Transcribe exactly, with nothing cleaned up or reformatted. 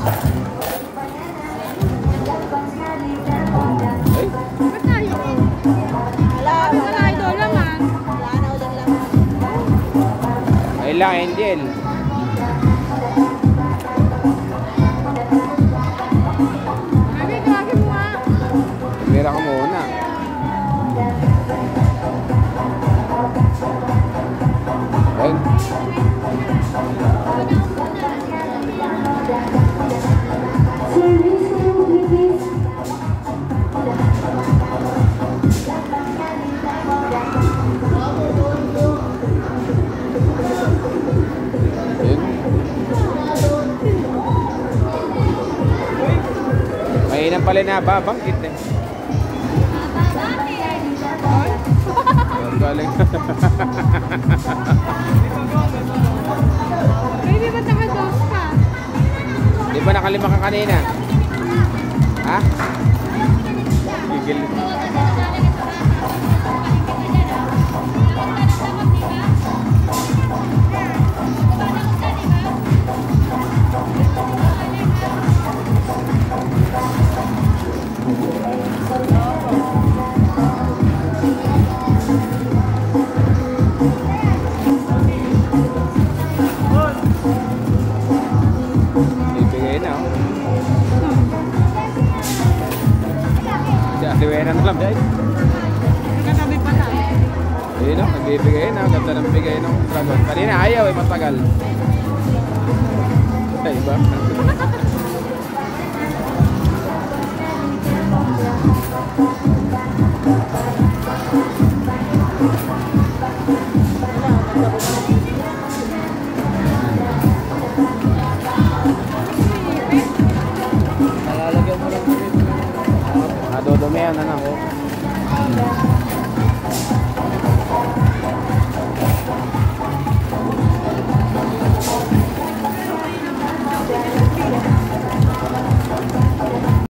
Ay. Ba't tayo? Wala, wala idol naman. Wala na ulit lang. Ay lang, Angel. Mami, tawagin mo nga. Tumira ka muna. Ayun. Mainam pala na babangkit eh. Galing. Baby, ba't nakados ka? Di ba nakalima ka kanina? Ha? Gigil. Ibigay na oh. Si Ate Wena na lang dahil. Nagkatabi pala. Ayun o, nagbibigay na. Ganda ng bigay ng dragon. Kanina ayaw eh, matagal. Ay ba? Nalalagyan mo lang dito. Nadodumi yan, ano?